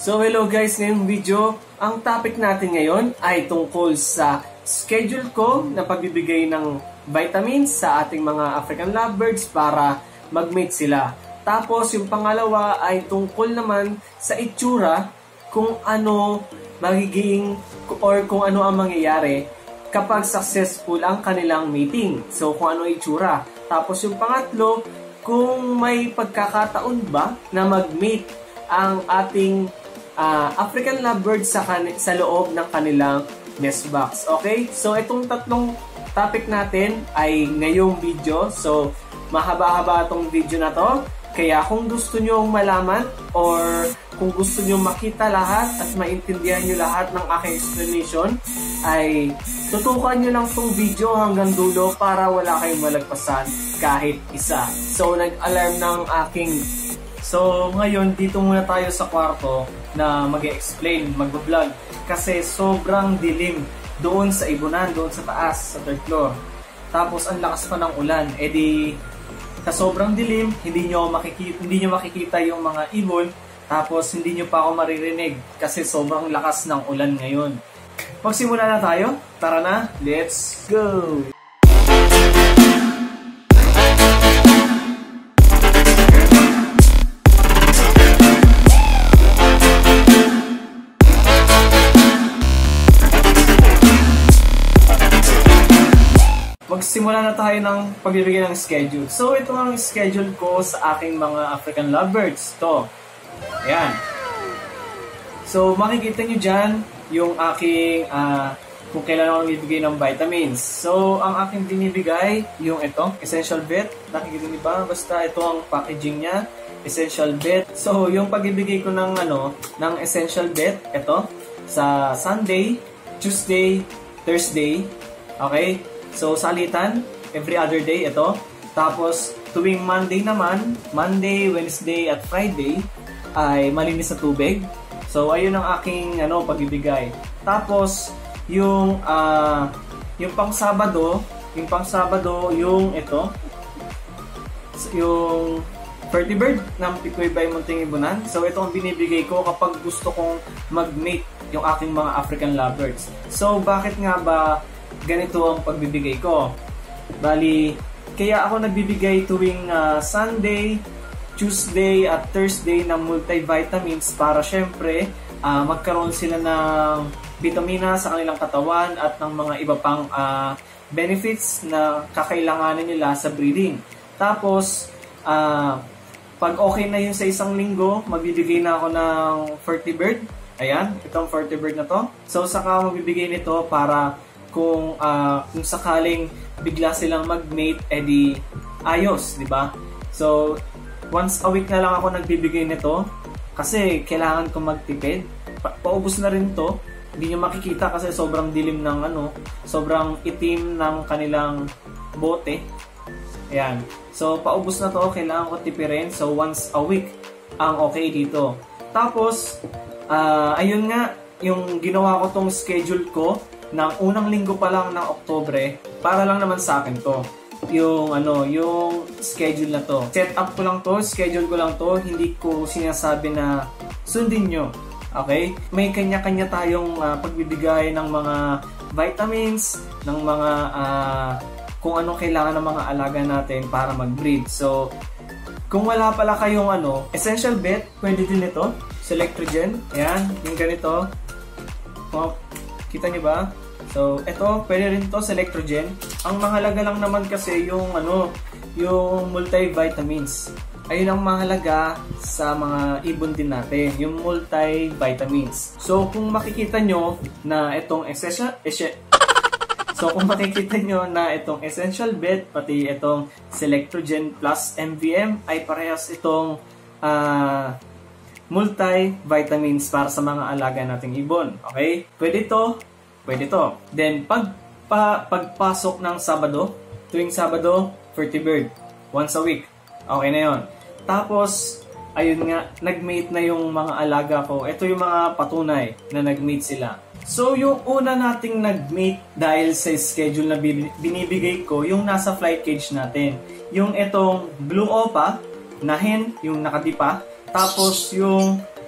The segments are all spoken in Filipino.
So hello guys, ngayong video, ang topic natin ngayon ay tungkol sa schedule ko na pagbibigay ng vitamins sa ating mga African lovebirds para mag-mate sila. Tapos yung pangalawa ay tungkol naman sa itsura kung ano magiging or kung ano ang mangyayari kapag successful ang kanilang mating. So kung ano itsura. Tapos yung pangatlo, kung may pagkakataon ba na mag-mate ang ating African lovebirds sa loob ng kanilang nest box. Okay? So, itong tatlong topic natin ay ngayong video. So, mahaba-haba itong video na to. Kaya kung gusto nyo malaman or kung gusto nyo makita lahat at maintindihan nyo lahat ng aking explanation, ay tutukan nyo lang itong video hanggang dulo para wala kayong malagpasan kahit isa. So, nag-alarm ng aking... So, ngayon, dito muna tayo sa kwarto na mag-explain, mag-vlog. Kasi sobrang dilim doon sa ibunan, doon sa taas, sa third floor. Tapos, ang lakas pa ng ulan. E di, sa sobrang dilim, hindi nyo makikita yung mga ibon. Tapos, hindi nyo pa ako maririnig kasi sobrang lakas ng ulan ngayon. Magsimula na tayo. Tara na, let's go! Magsimula na tayo ng pagbibigay ng schedule. So, ito ang schedule ko sa aking mga African lovebirds. Ito. Ayan. So, makikita nyo dyan yung aking, kung kailan ako bibigay ng vitamins. So, ang aking binibigay, yung ito, Essential Vet. Nakikita nyo ba? Basta ito ang packaging niya. Essential Vet. So, yung pagbibigay ko ng, ng Essential Vet, ito, sa Sunday, Tuesday, Thursday. Okay? So, salitan, every other day, ito. Tapos, tuwing Monday naman, Monday, Wednesday, at Friday, ay malinis na tubig. So, ayun ang aking pagbibigay. Tapos, yung pang-Sabado, yung ito, yung vertibird ng Picoy Bay Munting Ibunan. So, ito ang binibigay ko kapag gusto kong mag-mate yung aking mga African lovebirds. So, bakit nga ba ganito ang pagbibigay ko? Bali, kaya ako nagbibigay tuwing Sunday, Tuesday at Thursday ng multivitamins para syempre magkaroon sila ng vitamina sa kanilang katawan at ng mga iba pang benefits na kakailanganin nila sa breeding. Tapos, pag okay na yun sa isang linggo, magbibigay na ako ng vertibird. Ayan, itong vertibird na to. So, saka magbibigay nito para kung sakaling bigla silang mag-mate, edi ayos, di ba? So, once a week na lang ako nagbibigay nito kasi kailangan ko magtipid. Paubos na rin to. Hindi nyo makikita kasi sobrang dilim ng sobrang itim ng kanilang bote. Ayan. So, paubos na to, kailangan ko tipirin. So, once a week ang okay dito. Tapos, ayun nga, yung ginawa ko tong schedule ko ng unang linggo pa lang ng Oktubre, para lang naman sa akin to. Yung schedule na to. Set up ko lang to, schedule ko lang to, hindi ko sinasabi na sundin nyo. Okay? May kanya-kanya tayong pagbibigay ng mga vitamins, ng mga kung anong kailangan ng mga alaga natin para mag-breed. So, kung wala pala kayong Essential Vet, pwede din ito. Selectrogen. Ayan, yung ganito. Kita niyo ba? So, ito, pwede rin to Selectrogen. Ang mahalaga lang naman kasi yung yung multivitamins. Ayun ang mahalaga sa mga ibon din natin, yung multivitamins. So, kung makikita nyo na itong Essential Vet, pati itong Selectrogen plus MVM ay parehas itong multivitamins para sa mga alaga nating ibon. Okay? Pwede to. Then, pagpasok ng Sabado, tuwing Sabado, vertibird. Once a week. Okay na yon. Tapos, ayun nga, nag-mate na yung mga alaga ko. Ito yung mga patunay na nag-mate sila. So, yung una nating nag-mate dahil sa schedule na binibigay ko, yung nasa flight cage natin. Yung itong Blue Opa, na hen, yung nakadipa. Tapos, yung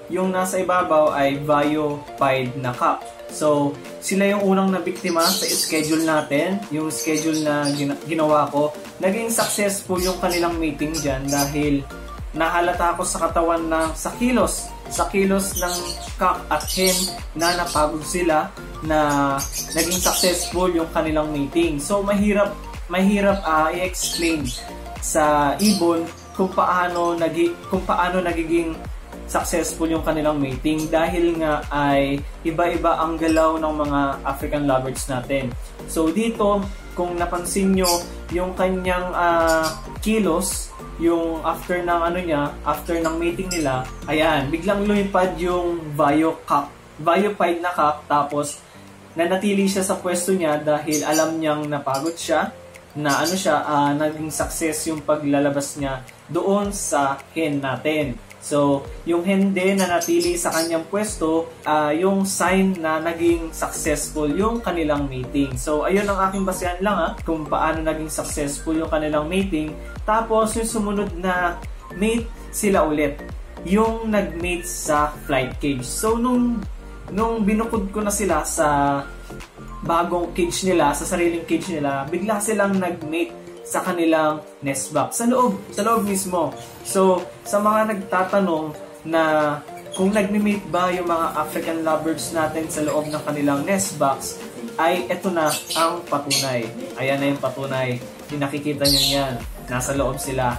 yung nasa ibabaw ay Viopide na cock. So, sila yung unang nabiktima sa schedule natin, yung schedule na ginawa ko. Naging successful yung kanilang mating dyan dahil nahalata ko sa katawan sa kilos ng cock at hen na napagod sila na naging successful yung kanilang mating. So, mahirap i-explain sa ibon kung paano nagiging successful yung kanilang mating dahil nga ay iba-iba ang galaw ng mga African lovebirds natin. So dito, kung napansin nyo, yung kanyang kilos, yung after ng mating nila, ayan, biglang lumipad yung Viopide na cock, tapos nanatili siya sa pwesto niya dahil alam niyang napagod siya, na naging success yung paglalabas niya doon sa hen natin. So, yung hen din na natili sa kanyang pwesto, yung sign na naging successful yung kanilang mating. So, ayun ang aking basehan lang kung paano naging successful yung kanilang mating. Tapos, yung sumunod na mate sila ulit, yung nag-mate sa flight cage. So, nung binukod ko na sila sa bagong cage nila, sa sariling cage nila, bigla silang nag-mate sa kanilang nest box. Sa loob mismo. So, sa mga nagtatanong na kung nagmi-mate ba yung mga African lovebirds natin sa loob ng kanilang nest box, ay eto na ang patunay. Ayan na yung patunay. Nakikita nyo yan. Nasa loob sila.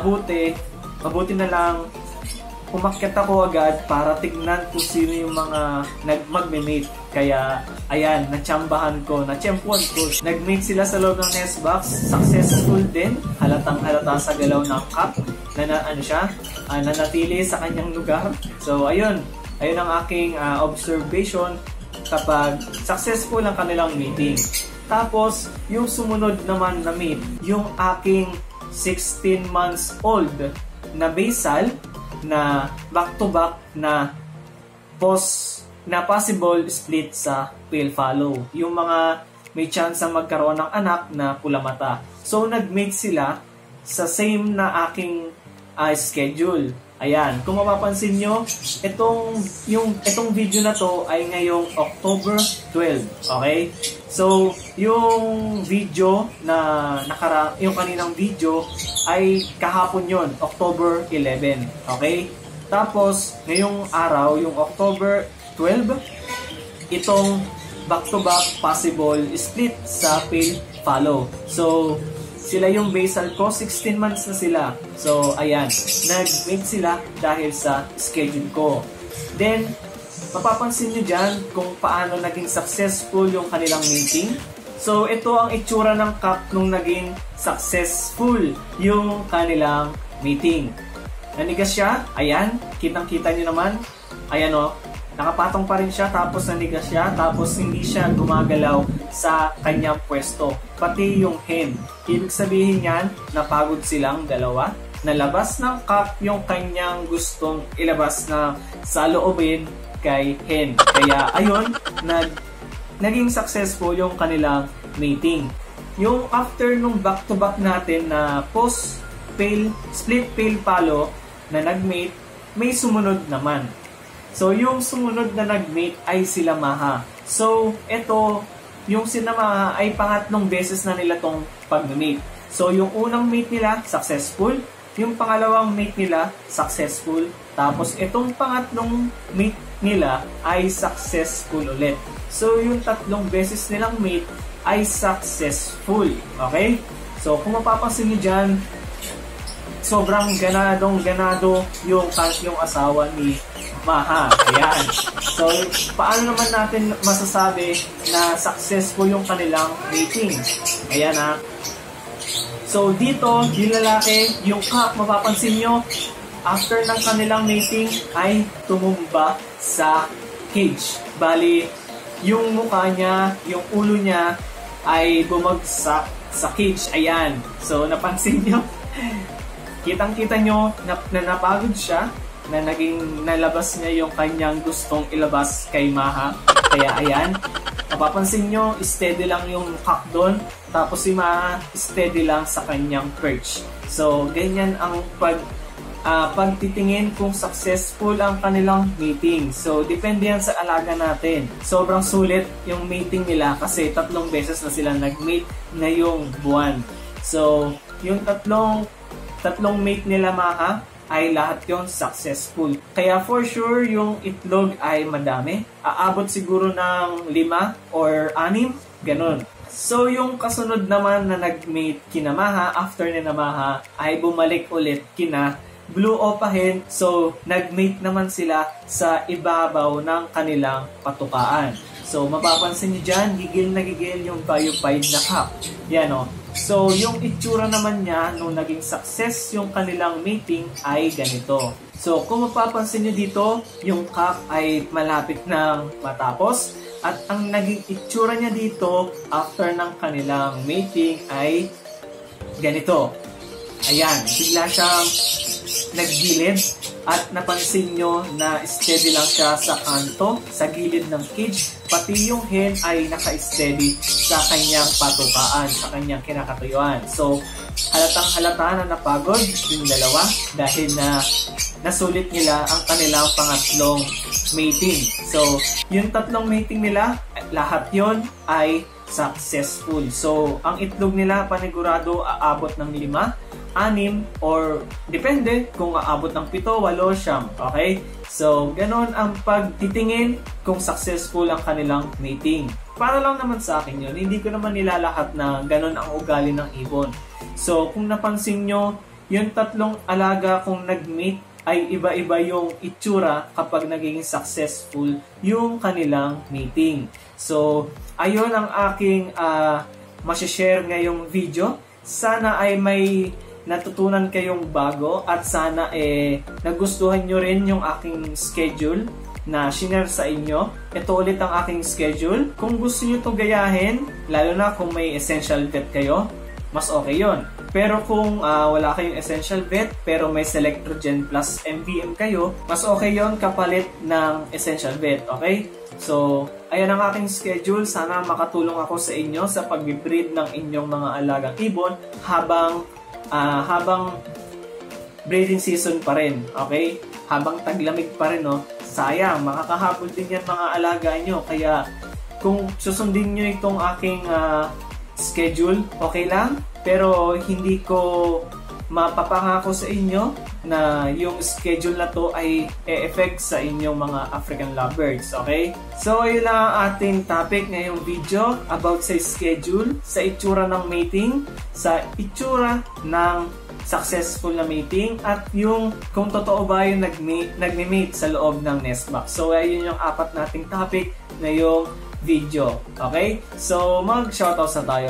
Mabuti na lang umakyat ako agad para tignan kung sino yung mga magme-mate. Kaya, ayan, natsampuan ko. Nag-mate sila sa loob ng nest box. Successful din. Halatang-halata sa galaw ng cock na nanatili sa kanyang lugar. So, ayun ang aking observation kapag successful ang kanilang mating. Tapos, yung sumunod naman na mate, yung aking 16 months old na basal, na back-to-back na possible split sa pale fallow. Yung mga may chance ang magkaroon ng anak na pula mata. So, nag-mate sila sa same na aking schedule. Ayan, kung mapapansin nyo, itong video na to ay ngayong October 12. Okay? So, yung video na yung kaninang video ay kahapon yon, October 11. Okay? Tapos, ngayong araw, yung October 12, itong back-to-back possible split sa pale fallow. So, sila yung basal ko, 16 months na sila. So, ayan, nag-mate sila dahil sa schedule ko. Then, mapapansin nyo dyan kung paano naging successful yung kanilang mating. So, ito ang itsura ng cock nung naging successful yung kanilang mating. Nanigas siya, ayan, kitang-kita nyo naman. Ayan o, nakapatong pa rin siya, tapos nanigas siya, tapos hindi siya gumagalaw sa kanyang pwesto. Pati yung hen. Ibig sabihin yan, napagod silang dalawa. Nalabas ng cock yung kanyang gustong ilabas na saloobin kay hen. Kaya ayun, naging successful yung kanilang mating. Yung after nung back-to-back natin na split pale fallow na nag-mate, may sumunod naman. So, yung sumunod na nag-mate ay sila Maha. So, ito, yung sila Maha ay pangatlong beses na nila tong pag-mate. So, yung unang mate nila, successful. Yung pangalawang mate nila, successful. Tapos, itong pangatlong mate nila ay successful ulit. So, yung tatlong beses nilang mate ay successful. Okay? So, kung mapapansin nyo dyan, sobrang ganado yung asawa ni Maha. Ayan. So, paano naman natin masasabi na successful yung kanilang mating? Ayan ha. So, dito, yung lalaki, yung cock, mapapansin nyo, after ng kanilang mating ay tumumba sa cage. Bali, yung mukha niya, yung ulo niya ay bumagsak sa cage. Ayan. So, napansin nyo, kitang-kita nyo na napagod siya, na nalabas niya yung kanyang gustong ilabas kay Maha. Kaya ayan, mapapansin nyo, steady lang yung cock doon, tapos si Maha steady lang sa kanyang perch. So, ganyan ang pagtitingin kung successful ang kanilang meeting. So, depende yan sa alaga natin. Sobrang sulit yung meeting nila kasi 3 beses na sila nag-mate ngayong buwan. So, yung tatlong mate nila maha ay lahat yon successful. Kaya for sure, yung itlog ay madami. Aabot siguro ng 5 or 6, ganun. So, yung kasunod naman na nag-mate kina Maha, after ni Maha, ay bumalik ulit kina Blue Opahin. So, nag-mate naman sila sa ibabaw ng kanilang patukaan. So, mapapansin nyo dyan, gigil na gigil yung biopide na cup. Yan o. So, yung itsura naman niya nung naging success yung kanilang mating ay ganito. So, kung mapapansin nyo dito, yung cup ay malapit nang matapos. At ang naging itsura niya dito after ng kanilang mating ay ganito. Ayan, bigla siyang naggilid at napansin nyo na steady lang siya sa kanto, sa gilid ng cage. Pati yung hen ay naka-steady sa kanyang patukaan, sa kanyang kinakatuyuan. So, halatang halata na napagod yung dalawa dahil na nasulit nila ang kanilang pangatlong mating. So, yung 3 mating nila, lahat yon ay successful. So, ang itlog nila panigurado aabot ng 5, 6, or depende kung aabot ng 7, 8, 9. Okay? So, ganon ang pagtitingin kung successful ang kanilang mating. Para lang naman sa akin yun, hindi ko naman nilalahat na ganon ang ugali ng ibon. So, kung napansin nyo, yung 3 alaga kung nag-mate ay iba-iba yung itsura kapag naging successful yung kanilang mating. So, ayun ang aking masishare ngayong video. Sana ay may natutunan kayong bago at sana nagustuhan nyo rin yung aking schedule na shinare sa inyo. Ito ulit ang aking schedule. Kung gusto nyo ito gayahin, lalo na kung may essential vet kayo, mas okay yon. Pero kung wala kayong essential vet pero may Selectrogen plus MVM kayo, mas okay yon kapalit ng essential vet. Okay? So, ayan ang aking schedule. Sana makatulong ako sa inyo sa pag-breed ng inyong mga alagang ibon habang breeding season pa rin. Okay? Habang taglamig pa rin, no? Sayang, makakahabol din yan mga alaga nyo. Kaya, kung susundin nyo itong aking schedule, okay lang. Pero, hindi ko mapapangako sa inyo na yung schedule na to ay e-effect sa inyong mga African lovebirds. Okay? So, yun lang ang ating topic ngayong video about sa schedule, sa itsura ng mating, sa itsura ng successful na mating, at yung kung totoo ba yung nagme-mate sa loob ng nest box. So, ayun yung 4 nating topic ngayong video. Okay? So, mag-shoutout na tayo.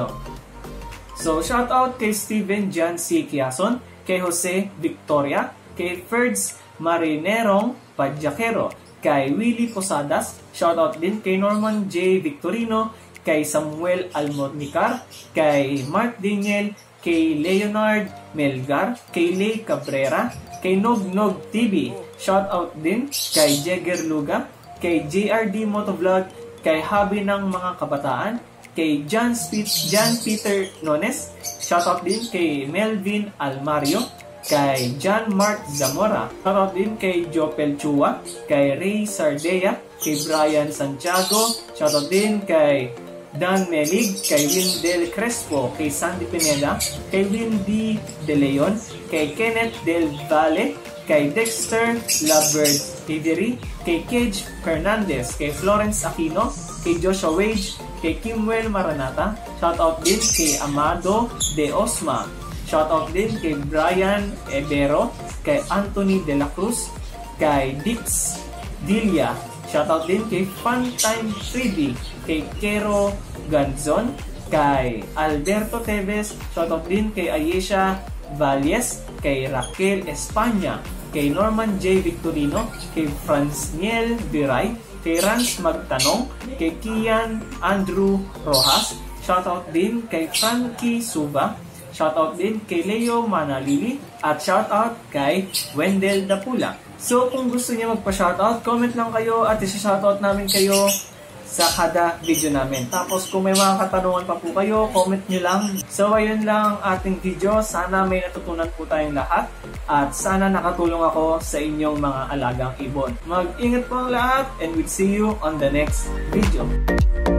So, shoutout kay Steven John C. Quiason, kay Jose Victoria, kay Ferds Marinerong Padjakero, kay Willie Posadas, shoutout din kay Norman J. Victorino, kay Samuel Almornicar, kay Mark Daniel, kay Leonard Melgar, kay Lay Cabrera, kay Nognog TV, shoutout din kay Jagger Luga, kay JRD Motovlog, kay Habi ng mga kabataan, kay John Peter Nones, shoutout din kay Melvin Almario, kay John Mark Zamora, shoutout din kay Jopel Chua, kay Ray Sardea, kay Brian Santiago, shoutout din kay Dan Melig, kay Windel Crespo, kay Sandy Pineda, kay Windy De Leon, kay Kenneth Del Valle, kay Dexter Lovebird Tivery, kay Cage Fernandez, kay Florence Aquino, kay Joshua Wage, kay Kimwell Maranata, shoutout din kay Amado De Osma, shoutout din kay Brian Ebero, kay Anthony De La Cruz, kay Dix Dilia, shoutout din kay Funtime 3D, kay Kero Ganzon, kay Alberto Teves, shoutout din kay Ayesha Valles, kay Raquel Espanya, kay Norman J. Victorino, kay Francniel Viray, kay Rans Magtanong, kay Kian Andrew Rojas, shoutout din kay Frankie Suba, shoutout din kay Leo Manalili, at shoutout kay Wendell Dapula. So kung gusto niyo magpa-shoutout, comment lang kayo at isa-shoutout namin kayo sa kada video namin. Tapos kung may mga katanungan pa po kayo, comment nyo lang. So ayun lang ang ating video. Sana may natutunan po tayong lahat at sana nakatulong ako sa inyong mga alagang ibon. Mag-ingat po ang lahat and we'll see you on the next video.